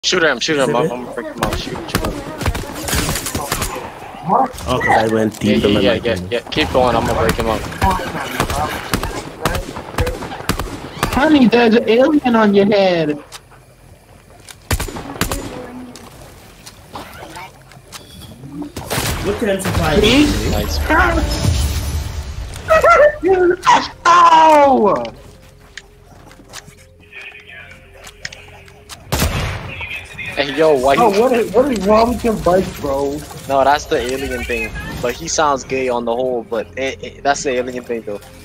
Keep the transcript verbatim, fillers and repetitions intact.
Shoot him, shoot him. I'm gonna break him out. Shoot, shoot him. Oh, cause I went Yeah, deep yeah, in my yeah, mic. yeah, yeah. Keep going. I'm gonna break him up. Honey, there's an alien on your head. Look at him. See? Nice. Oh! Hey, yo, why Oh, you... what is, what is wrong with your bike, bro? No, that's the alien thing. But he sounds gay on the whole, but it, it, that's the alien thing, though.